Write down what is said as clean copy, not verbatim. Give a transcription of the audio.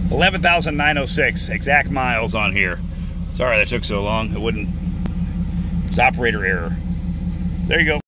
11,906 exact miles on here. Sorry that took so long. It wouldn't. It's operator error. There you go.